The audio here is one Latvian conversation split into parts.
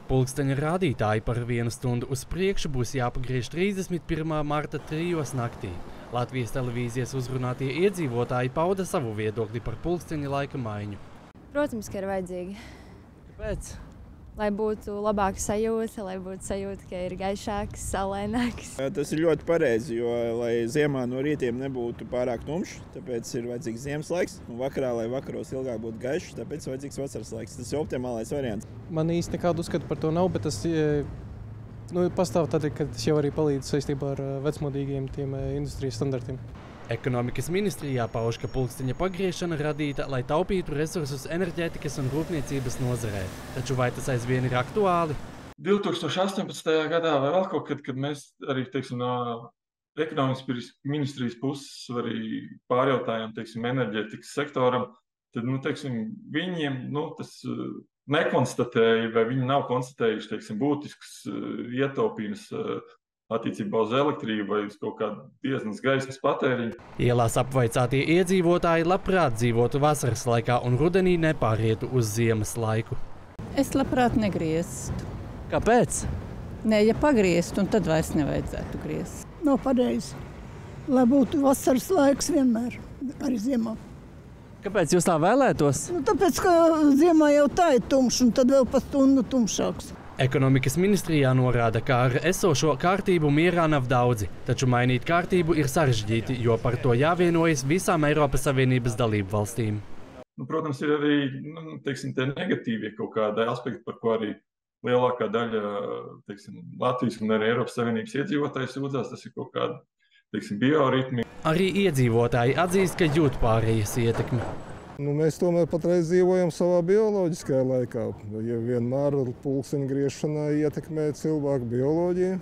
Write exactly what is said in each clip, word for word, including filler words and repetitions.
Pulksteņa rādītāji par vienu stundu uz priekšu būs jāpagriež trīsdesmit pirmā marta trijos naktī. Latvijas televīzijas uzrunātie iedzīvotāji pauda savu viedokli par pulksteņa laika maiņu. Protams, ka ir vajadzīgi. Kāpēc? Lai būtu labāka sajūta, lai būtu sajūta, ka ir gaišāks, saulaināks. Tas ir ļoti pareizi, jo lai ziemā no rītiem nebūtu pārāk tumšs, tāpēc ir vajadzīgs ziemas laiks. Un vakarā, lai vakaros ilgāk būtu gaišs, tāpēc ir vajadzīgs vasaras laiks. Tas ir optimālais variants. Man īsti nekādu uzskatu par to nav, bet tas nu, pastāv tad, ka tas jau arī palīdz saistībā ar vecmodīgiem tiem industrijas standartiem. Ekonomikas ministrijā pauž, ka pulksteņa pagriešana radīta, lai taupītu resursus enerģētikas un rūpniecības nozarē. Taču vai tas aizvien ir aktuāli? divi tūkstoši astoņpadsmitajā gadā vai vēl kaut kad, kad mēs arī, teiksim, no ekonomikas ministrijas puses arī pārjautājām, teiksim, enerģētikas sektoram, tad, nu, teiksim, viņiem, nu, tas nekonstatēja, vai viņi nav konstatējuši, teiksim, būtisks ietaupījums attiecībā uz elektrību vai uz kaut kādu dieznas gaismas patēriņu. Ielās apvaicātie iedzīvotāji labprāt dzīvotu vasaras laikā un rudenī nepārietu uz ziemas laiku. Es labprāt negrieztu. Kāpēc? Nē, ja pagrieztu, un tad vairs nevajadzētu griezt. Nav pareizi. Lai būtu vasaras laiks vienmēr, arī ziemā. Kāpēc jūs tā vēlētos? Nu, tāpēc, ka ziemā jau tā ir tumšs, un tad vēl pa stundu tumšāks. Ekonomikas ministrijā norāda, ka ar esošo kārtību mierā nav daudzi, taču mainīt kārtību ir sarežģīti, jo par to jāvienojas visām Eiropas Savienības dalību valstīm. Nu, protams, ir arī, nu, teiksim, tie negatīvie kaut kādi aspekti, par ko arī lielākā daļa, teiksim, Latvijas un arī Eiropas Savienības iedzīvotāji sūdzās, tas ir kaut kādi, teiksim, bioritmi. Arī iedzīvotāji atzīst, ka jūt pārējas ietekmi. Nu, mēs tomēr patreiz dzīvojam savā bioloģiskajā laikā. Ja vienmēr pulksteņa griešana ietekmē cilvēku bioloģiju.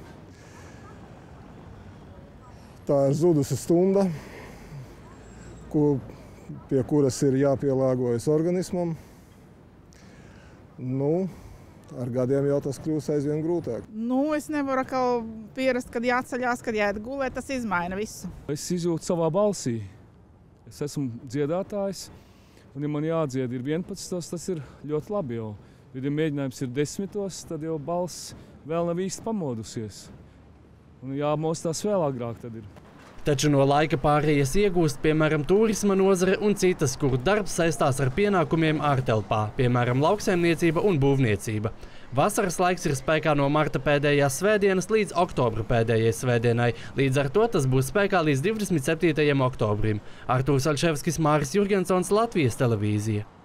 Tā ir zudusi stunda, ko, pie kuras ir jāpielāgojas organismam. Nu, ar gadiem jau tas kļūst aizvien grūtāk. Nu, es nevaru atkal pierast, kad jāceļās, kad jāiet gulēt, tas izmaina visu. Es izjūtu savā balsī. Es esmu dziedātājs. Un, ja man jādzied ir vienpadsmitos, tas ir ļoti labi jau. Ja mēģinājums ir desmitos, tad jau balss vēl nav īsti pamodusies. Un jāmostās vēl agrāk tad ir. Taču no laika pārējas iegūst, piemēram, turisma nozare un citas, kuru darbs saistās ar pienākumiem ārtelpā, piemēram, lauksaimniecība un būvniecība. Vasaras laiks ir spēkā no marta pēdējās svētdienas līdz oktobra pēdējai svētdienai. Līdz ar to tas būs spēkā līdz divdesmit septītajam oktobrim. Artūrs Alševskis, Māris Jurgensons, Latvijas televīzija.